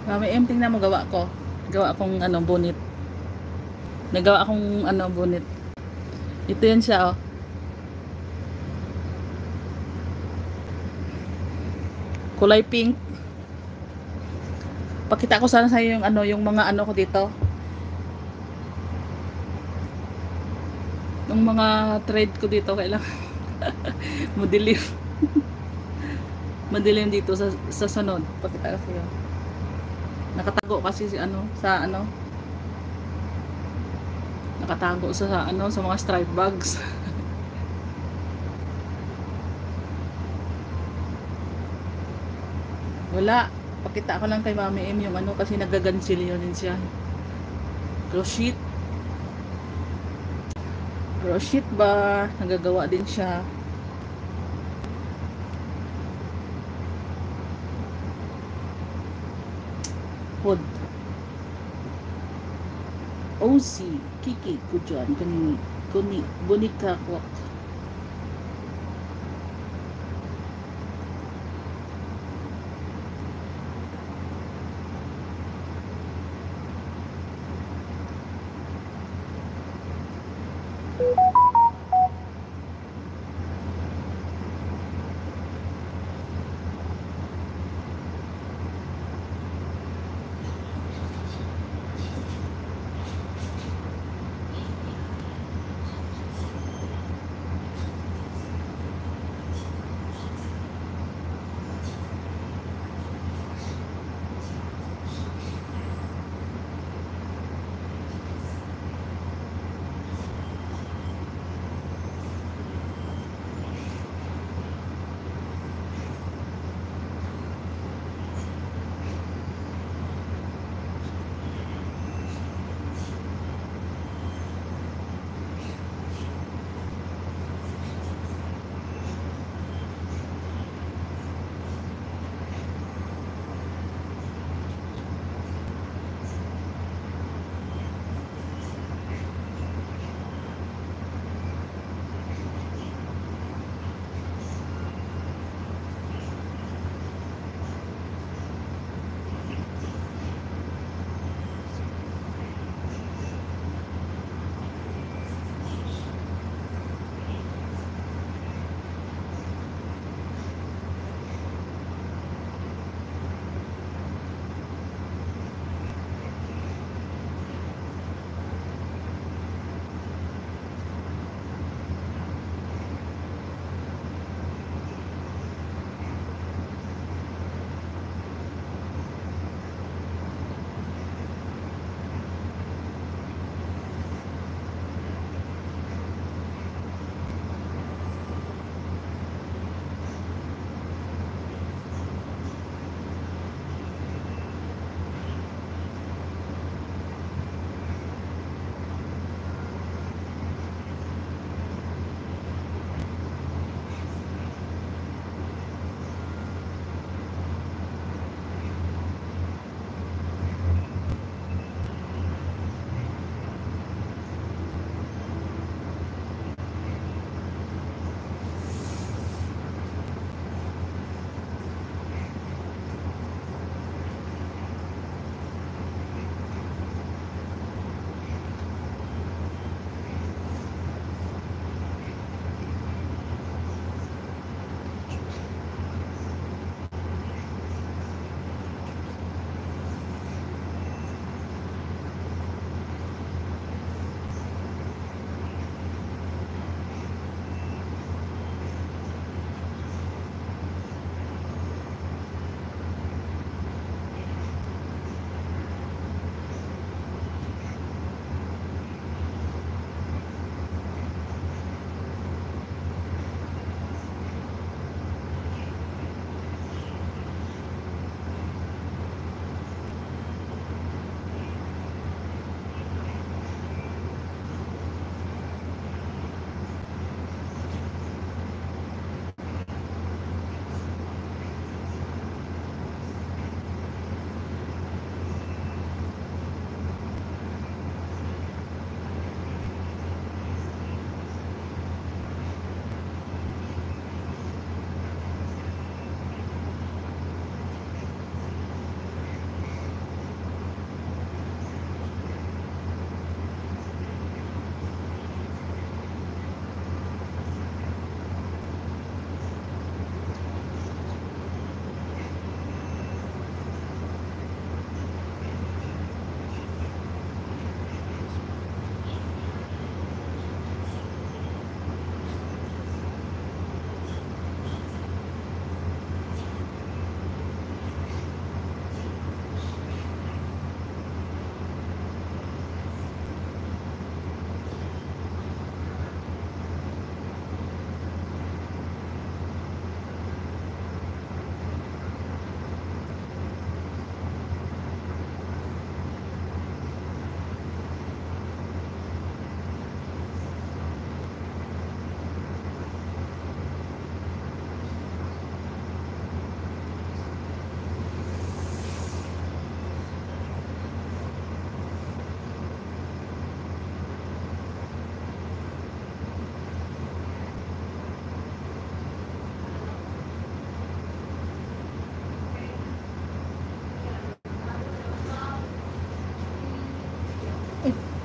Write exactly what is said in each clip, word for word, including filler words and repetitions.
Mami M, tingnan mo gawa ko. Gawa akong ano, bonnet. Nagawa akong ano, bonnet. Ito yan siya, oh. Kulay pink. Pakita ko sana sa iyo yung ano, yung mga ano ko dito. Yung mga thread ko dito kailangan madilim. Madilim dito sa sa sunod. Pakita ko sa iyo. Nakatago kasi si ano sa ano. Nakatago sa, sa ano sa mga stripe bags. Wala. Pakita ko lang kay Mami M yung ano kasi nagagansil yun din siya. Crochet. Crochet ba? Nagagawa din siya. Hood. O C. Kiki ko dyan. Kani, kuni, bunika ko.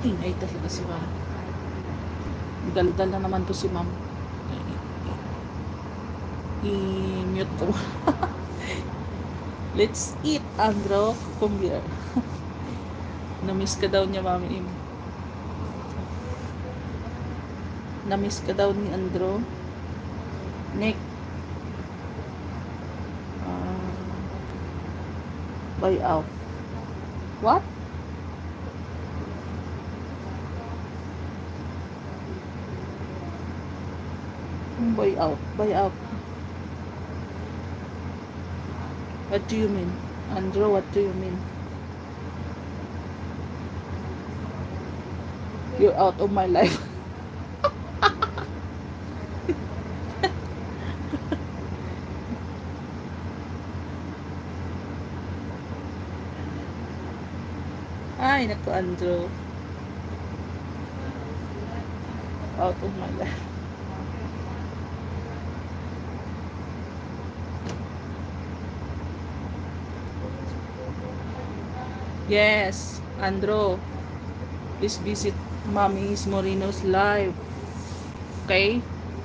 Ingay talaga si ma'am. Daldal na naman to si ma'am. I-mute ko. Let's eat, Andro. Come here. Namiss ka daw niya, Mami Im. Namiss ka daw ni Andro. Nick. Uh, buy out. What? Buy out. Buy out. What do you mean? Andro, what do you mean? You're out of my life. Ay, naku, Andro. Out of my life. Yes, Andro. Please visit Mommy's Moreno's live. Okay?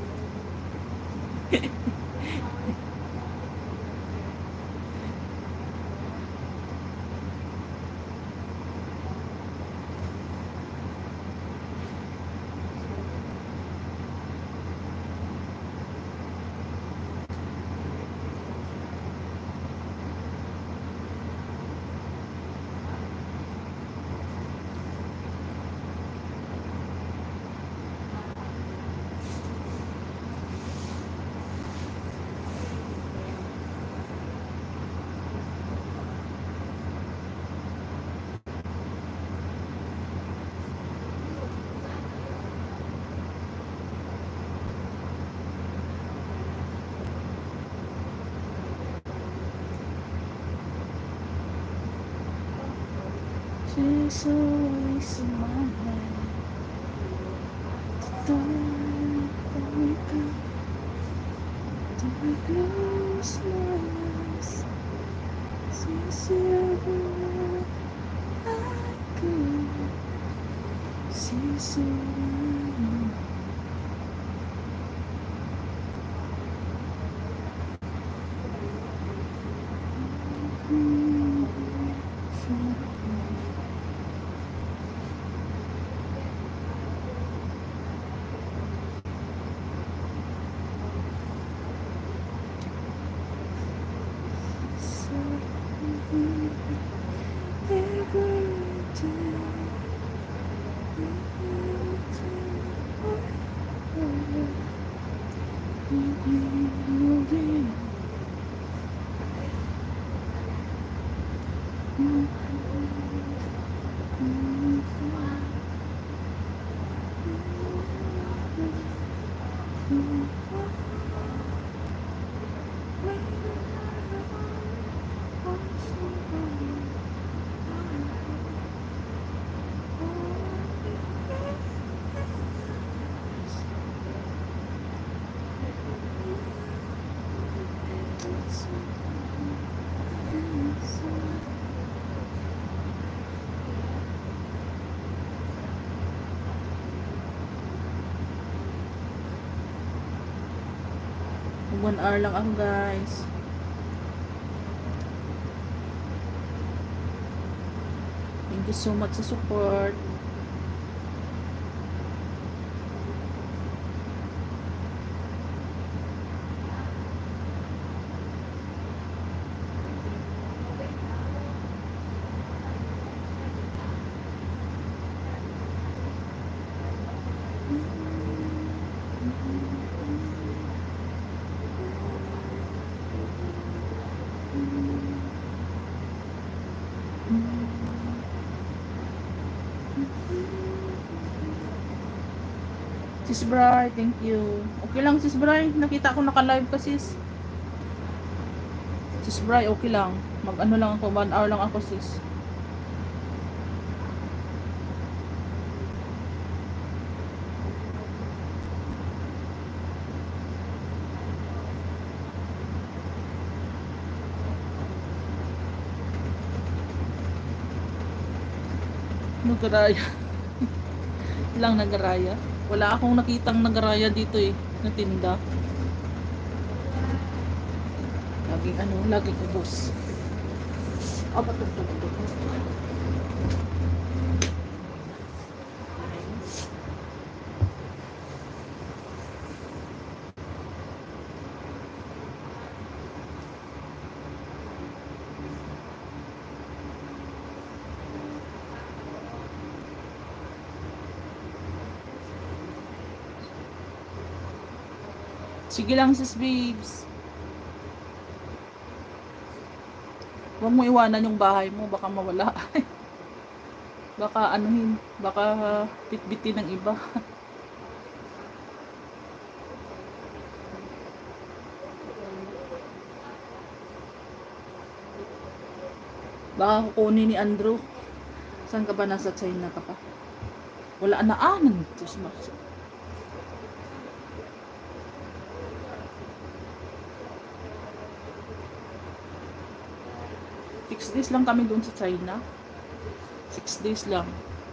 She's always in my head. Don't wake up. Don't I close my eyes. She's everywhere I go. She's around. One hour lang ako, guys. Thank you so much sa support. Sis Bri, thank you. Okay lang, Sis Bri. Nakita ko naka-live ka, sis. Sis Bri, okay lang. Mag-ano lang ako, one hour lang ako, sis. Ano karaya? lang nagaraya. Wala akong nakitang nagaraya dito eh, na tinda. Laging ano, laging ubos. Ah, batok, batok, batok. Sige lang sis babes. Huwag mo iwanan yung bahay mo, baka mawala. Baka anuhin, baka bitbitin ng iba. Baka kukunin ni Andrew. Saan ka ba? Nasa China ka pa? Wala na, ah, nandito. Six days lang kami doon sa China. Six days lang.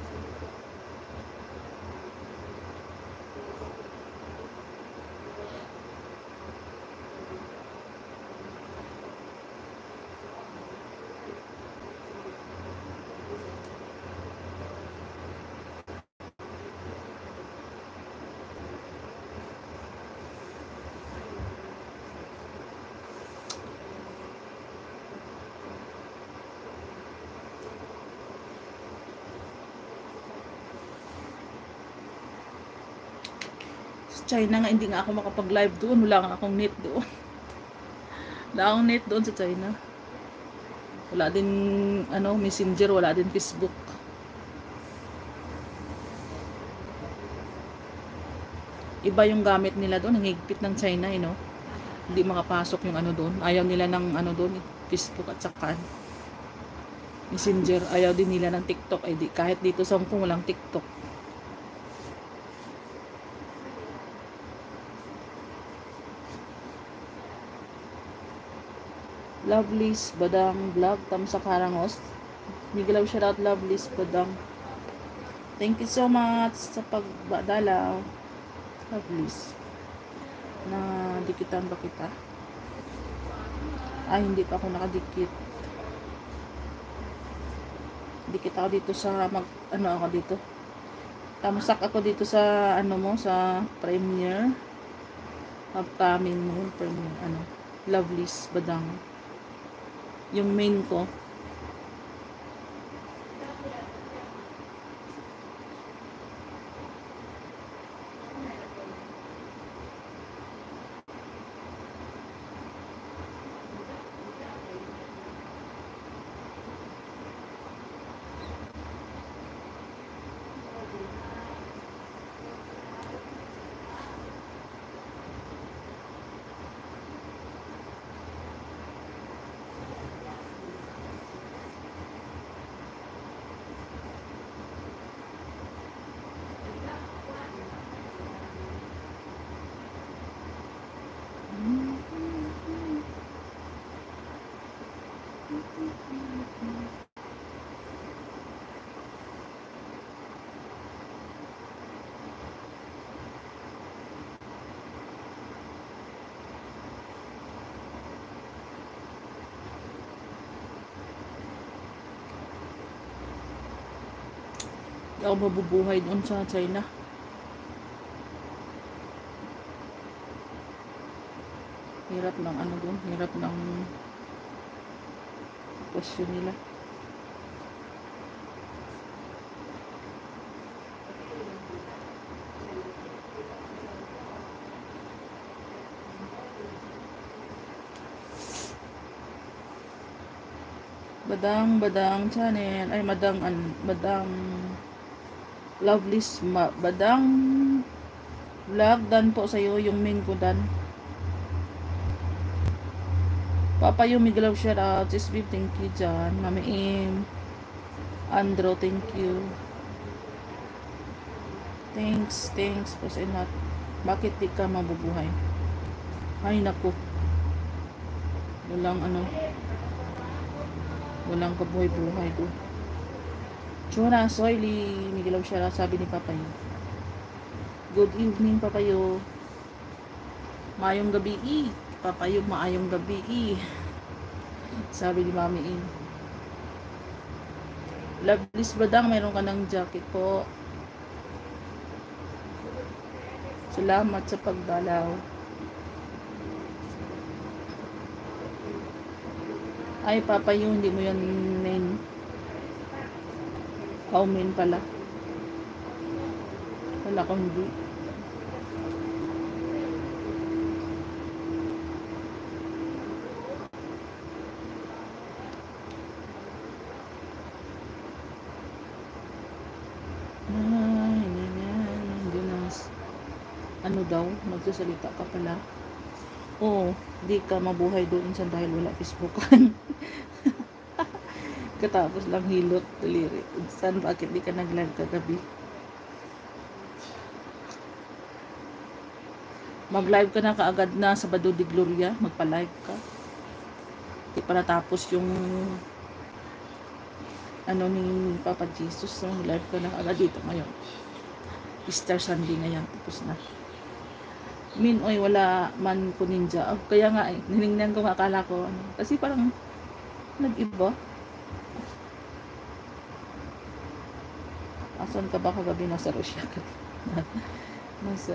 China nga, hindi nga ako makapag-live doon. Wala nga akong net doon. Wala akong net doon sa China. Wala din, ano, Messenger, wala din Facebook. Iba yung gamit nila doon. Ang higpit ng China, you know. Hindi makapasok yung ano doon. Ayaw nila ng, ano doon, Facebook at saka Messenger. Ayaw din nila ng TikTok. Ay, di, kahit dito sa Hong Kong, walang TikTok. Lovely's Badang Vlog, Tamsa Karangos. Migalaw shout out Lovely's Badang. Thank you so much sa pagbadalaw. Lovely's. Na dikitan ba kita? Ay, hindi pa ako nakadikit. Dikit ako dito sa mag, ano ako dito. Tamsak ako dito sa ano mo, sa premiere. Upcoming mo, premiere, ano, Lovely's Badang. Yung main ko. Hindi ako mabubuhay doon sa China. Hirap ng ano doon, hirap ng question nila. Badang Badang channel, ay madang an badang Lovely's ma, Badang vlog dan po sa iyo yung main ko dan. Papa yung Migalaw shout out. Sis Bib, thank you dyan. Mami Im, Andro, thank you. Thanks, thanks po sa inat. Bakit di ka mabubuhay? Ay naku, walang ano, walang kabuhay-buhay do. Chura, soily, Migalaw shout out, sabi ni Papa yun. Good evening, Papayo. Maayong gabi, eh. Papayo, maayong gabi, eh. Sabi ni Mami In. Loveless Badang, mayroon ka ng jacket po. Salamat sa pagdalaw. Ay, Papayo, hindi mo yan main. How main pala? Wala ko hindi. Ay, Jonas. Ano daw? Magsasalita ka pala? Oo, di ka mabuhay doon sa dahil wala Facebookan. Katapos lang hilot, daliri. San, bakit di ka nag-live kagabi? Mag-live ka na kaagad na Sabado de Gloria, magpa-live ka. Di pa natapos yung ano ni Papa Jesus, so live ka na kaagad dito ngayon. Easter Sunday ngayon, tapos na. Min, oy, wala man ko ninja. Oh, kaya nga, eh, ninignan ko, akala ko, ano, kasi parang nag-iba. Asan ka ba kagabi? Nasa Russia ka. Nasa...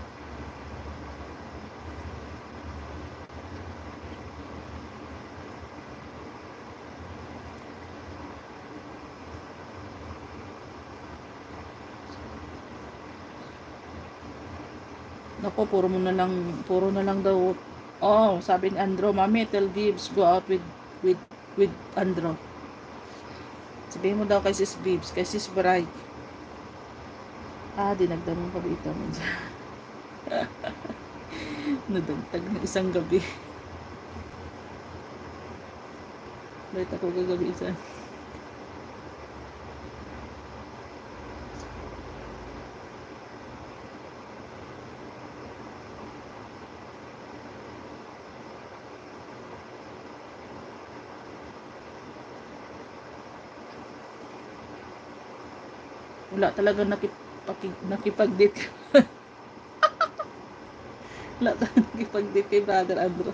Nako, puro mo na lang, puro na lang daw. Oh, sabi ni Andro, Mami, tell Bibs, go out with, with, with Andro. Sabihin mo daw kay Sis Bibs, kay Sis Bray. Ah, dinagdag mo pa ito. Nadagtag ng isang gabi. Bait ako gagabi isa. Wala talaga nakip, nakipag-date. Wala talaga nakipag-date kay Brother Andro.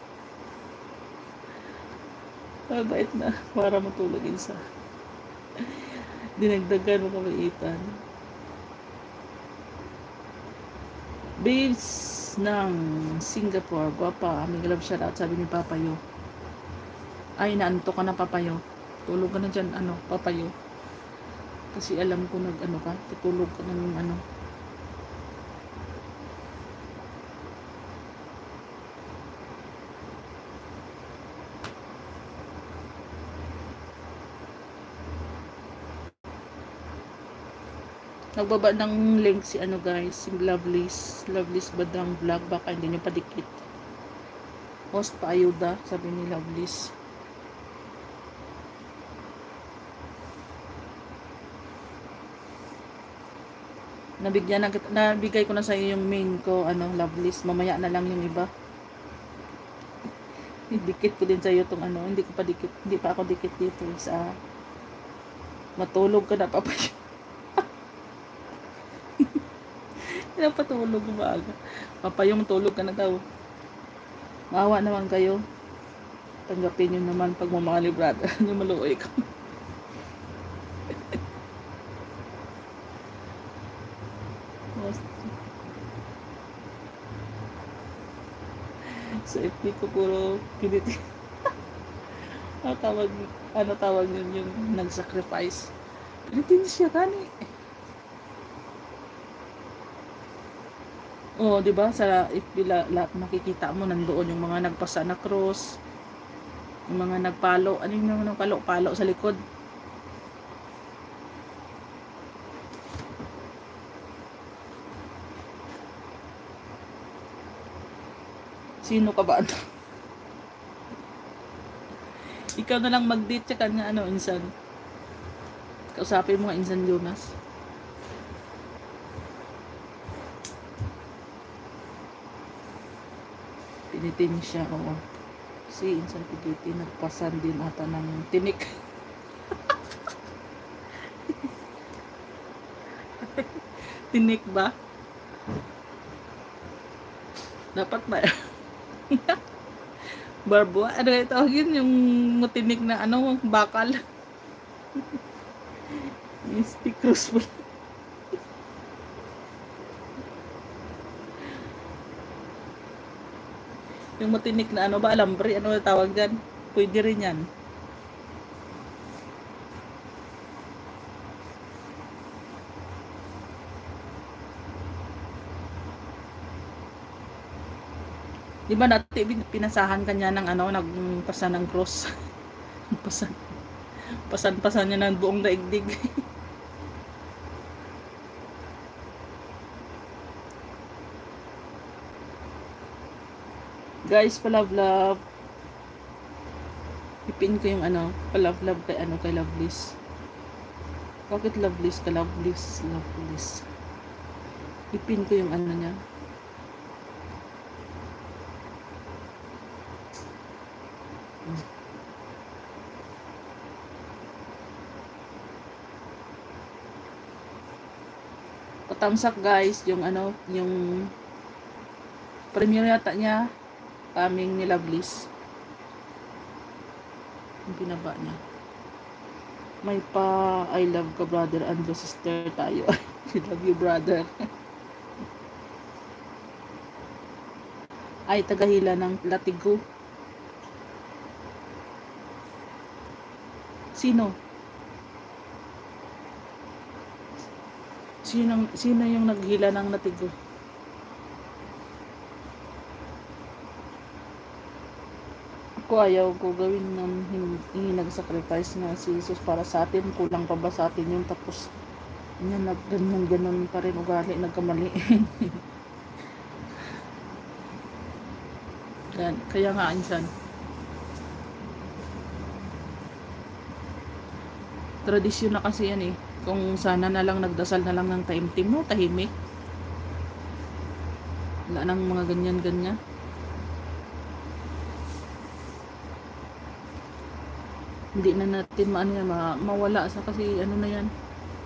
Mabait na, para matulog isa. Dinagdagan mo kamaitan. Babes ng Singapore, Papa, aming love shoutout, sabi ni Papayo. Ay, naanto ka na, Papayo. Tulog ka na dyan, ano, Papayo. Kasi alam ko nag ano ka, tutulog ka ng ano. Nagbaba ng link si ano guys, si Loveless, Loveless Badang Vlog, baka hindi nyo padikit. Host pa ayuda, sabi ni Loveless. Nabigyan na, nabigay ko na sa iyo yung main ko, ano, Loveless. Mamaya na lang yung iba. Dikit ko din sa iyo tong ano, hindi ko pa dikit, hindi pa ako dikit dito sa matulog ka na, Papa. Hindi na patulog umaga. Papa, yung tulog ka na daw. Maawa naman kayo. Tanggapin nyo naman pag mamali, brother. Yung maluoy ko. Sa F B ko puro piniti. Ano tawag, ano tawag yun yung nag-sacrifice. Pinitin siya kani. Oh, 'di ba? Sa F B la, la, makikita mo nandoon yung mga nagpasa na cross. Yung mga nagpalo, ano yung mga nagpalo-palo sa likod. Sino ka ba? Ikaw na lang mag-date sa kanya, ano, insan. Kausapin mo nga, insan Jonas. Pinitin siya, oo. Si insan Pigiti, nagpasan din ata ng tinik. Tinik ba? Dapat ba? Barbo, ano yung tawag yun? Yung matinik na ano, bakal. Yung stick crossbow. Yung matinik na ano ba, alambre, ano yung tawag dyan? Pwede rin yan. Di ba dati pinasahan kanya ng ano, nagpasa ng cross. Pasan, pasan-pasan niya ng buong daigdig. Guys, pa-love-love. Ipin ko yung ano, pa-love-love kay ano, kay Loveless. Bakit Loveless ka? Loveless, Loveless. Ipin ko yung ano niya. Hmm. Patamsak guys, yung ano, yung premiere yata niya, kaming ni Loveless. Yung pinaba niya. May pa I love ka brother and sister tayo. I love you brother. Ay, tagahila ng latigo. Sino? Sino, sino yung naghila ng latigo? Ako ayaw ko gawin ng hindi nag-sacrifice nga si Jesus para sa atin. Kulang pa ba sa atin yung tapos niya nagganyan ganon pa rin ugali, nagkamali. Yan, kaya nga insan. Tradisyon na kasi yan eh. Kung sana na lang nagdasal na lang ng taimtim mo, tahimik. Wala nang mga ganyan-ganyan. Hindi na natin maano yan, ma mawala sa kasi ano na yan.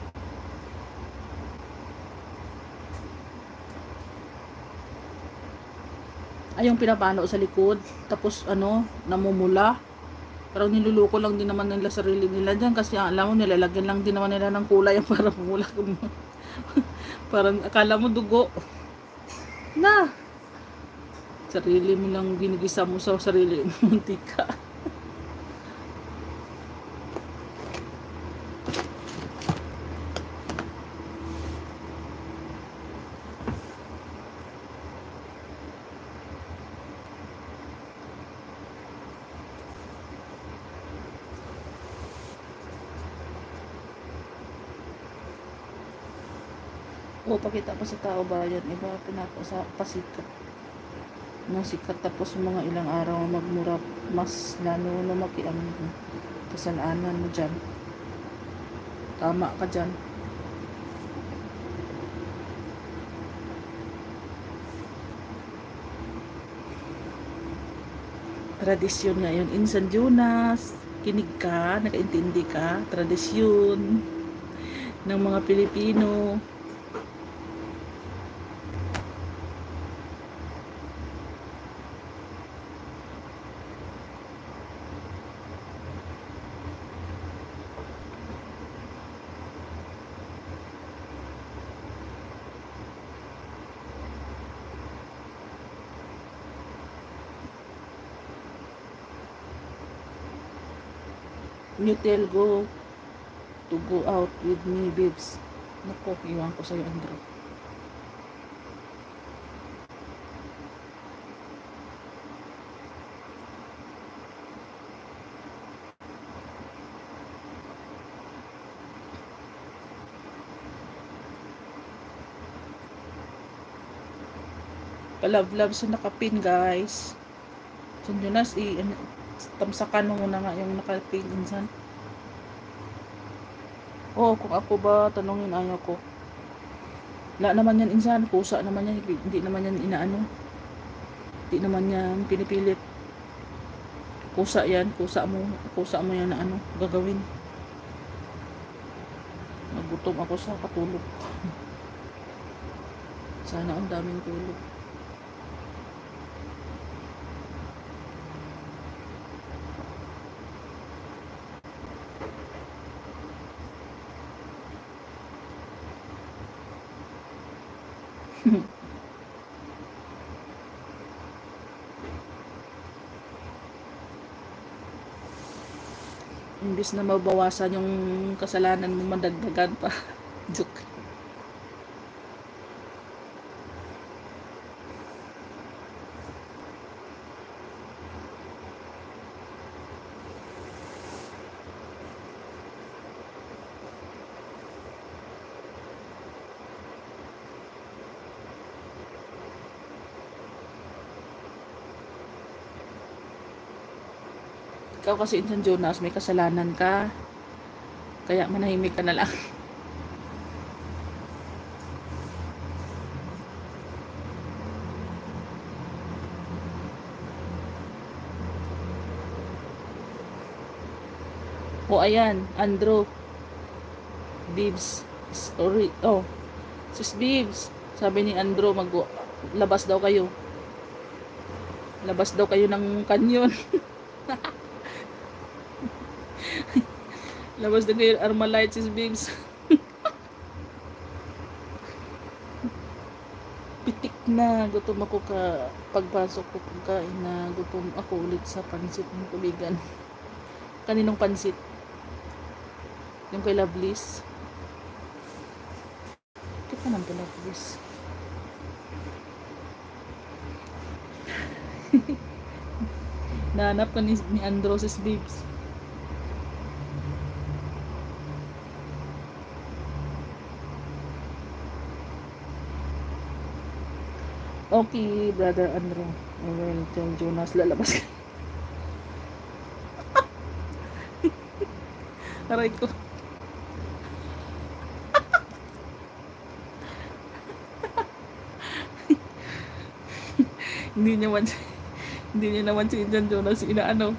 Ay, yung pinapalo sa likod, tapos ano, namumula. Parang niluluko lang din naman nila sarili nila dyan kasi alam mo, nilalagyan lang din naman nila ng kulay para pumula. Parang akala mo dugo. Na! Sarili mo lang ginigisa mo sa sarili mo, muntika. O, pakita pa sa tao bayan, iba pinako sa pasikat. Nang sikat tapos mga ilang araw magmura, mas lalo lumaki ang kasalanan mo dyan. Tama ka dyan. Tradisyon ngayon, Insan Jonas, kinig ka, nakaintindi ka, tradisyon ng mga Pilipino. You tell go to go out with me, babes. Naku, iwan ko sa'yo, Andrew. Pa-love-love sa nakapin, guys. San Jonas, i- tamsakan mo muna nga yung nakapin, Insan. Oh, kung ako ba, tanongin ayaw ko. Wala naman yan, Insan. Kusa naman yan. Hindi naman yan inaano. Hindi naman yan pinipilit. Kusa yan. Kusa mo. Kusa mo yan na ano, gagawin. Nagutom ako sa katulog. Sana ang daming tulog. Imbis na mabawasan yung kasalanan mo, madagdagan pa. Joke. Ikaw kasi, Insan Jonas, may kasalanan ka. Kaya manahimik ka na lang. O ayan, Andrew. Bibs. Sorry. Oh, sis Bibs. Sabi ni Andrew, mag labas daw kayo. Labas daw kayo ng kanyon. Labas daw kayo Armalite, sis Bibs. Pitik na. Gutom ako ka pagpasok ko pagkain na. Gutom ako ulit sa pansit ng kuligan. Kaninong pansit? Yung kay Loveless. Ito pa naman pala, Loveless. Nahanap ka ni, ni Androsis Babes. Okay, brother Andrew. Well, John Jonas, lalabas ka. Aray ko. Hindi niya man hindi niya naman si John Jonas inaano.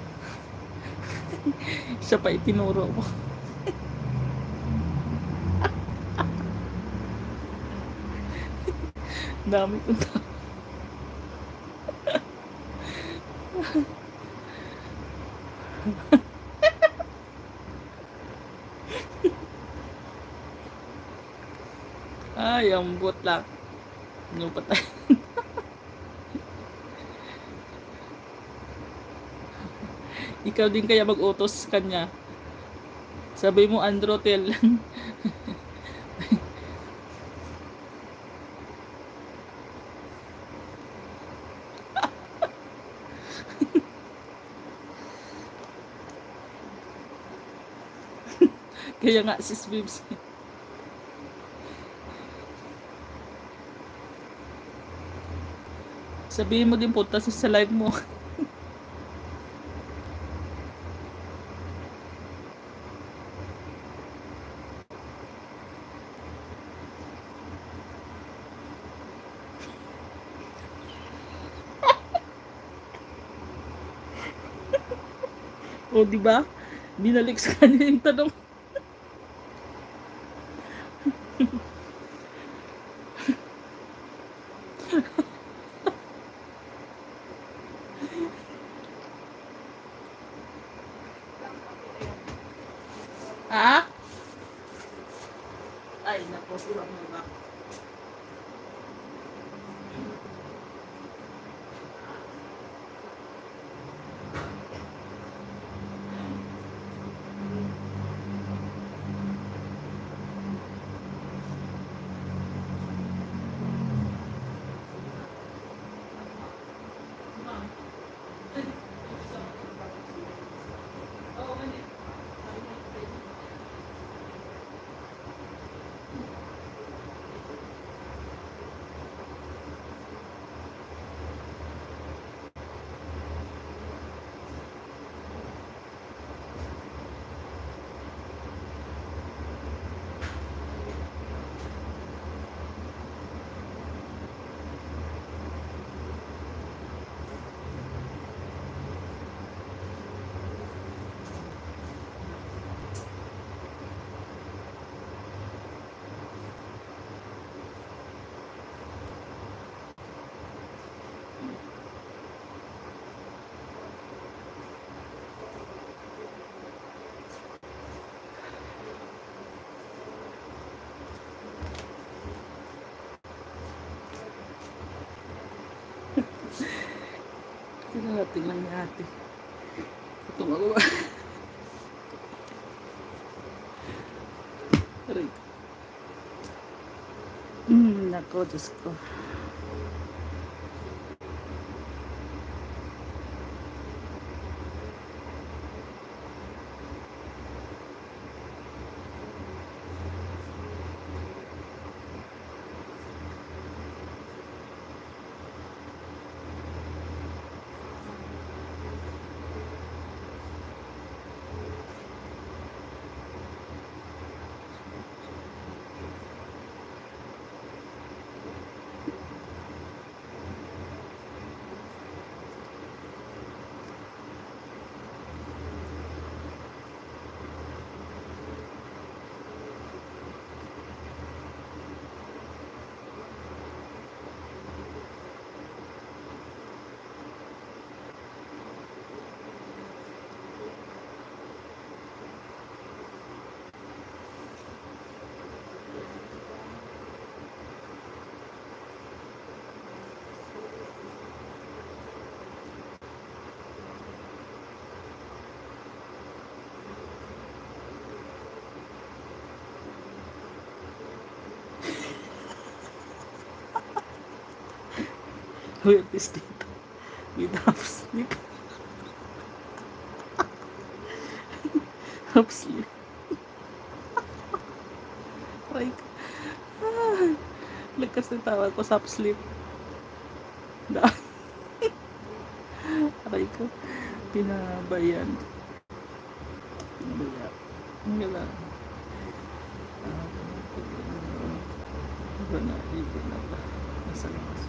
Siya pa itinuro mo. Dami kong tao. Ay, ang bot lang. Ano pa tayo? Ikaw din kaya mag-utos kanya. Sabi mo, Androtel. Kaya nga, sis Bibs. Sabihin mo din punta sa live mo. O, di ba? Binalik sa kanya yung tanong. Ha? Ay, naku, surang mo ba? Tingnan natin lang ni ate. Itong ako ba? Aray ko. Hmm, nako, Diyos ko. Where is dito? With half sleep. Half sleep. Right. Ah, lakas ng tawa ko sa half sleep. Da. Aray ko. Pinabayan. Pinabayan. Ang gala. Iba na. Iba na ba? Nasa labas.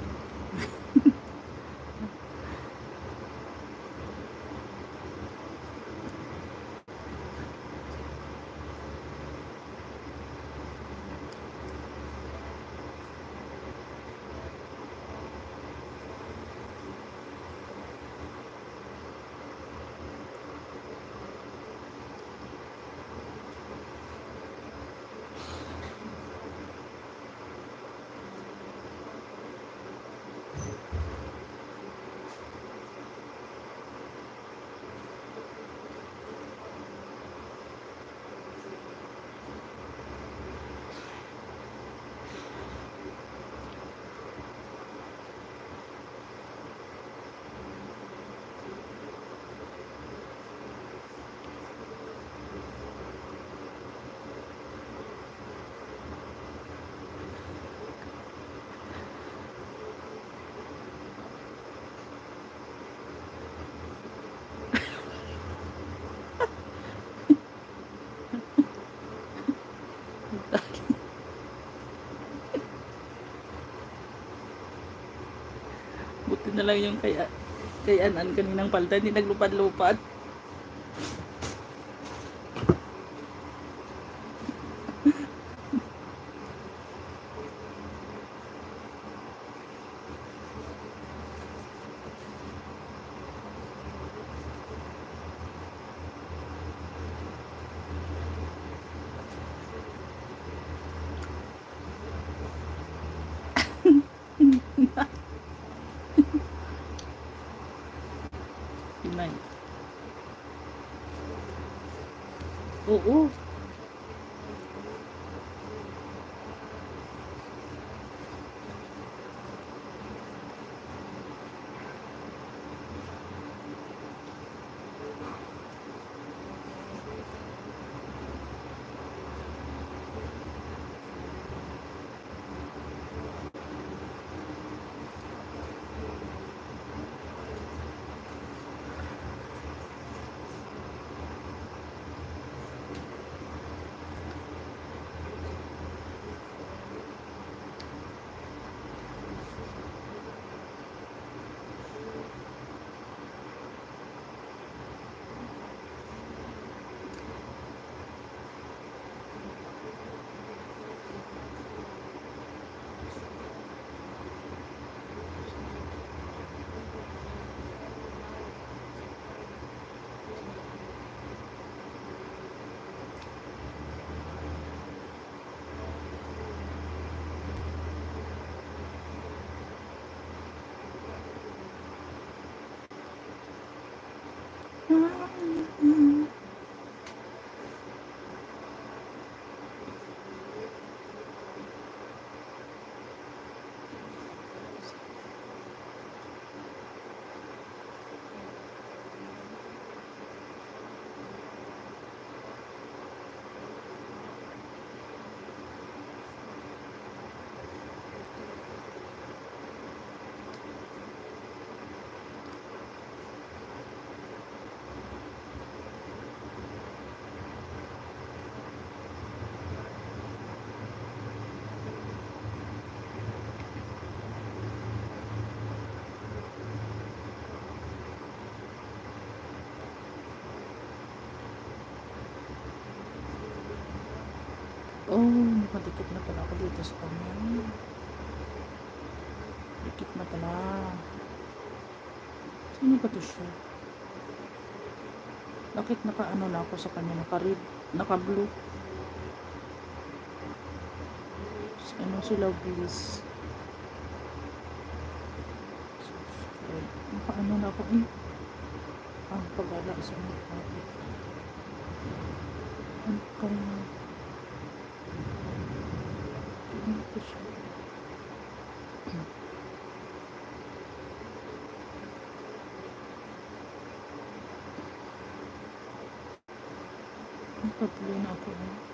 Buti na lang yung kay, kay Anan kaninang palda, hindi naglupad-lupad. Pinay. Oo. Oh, nakadikit na pala ako dito sa kanya. Dikit na pala. Sino ba to siya? Bakit naka-ano na ako sa kanya? Naka-red, naka-blue. Ano si Loveless? Naka-ano na ako eh. Ang pag-ala sa mga kapit. Ano kaya? Ano to siya? Nakatuloy na ako eh.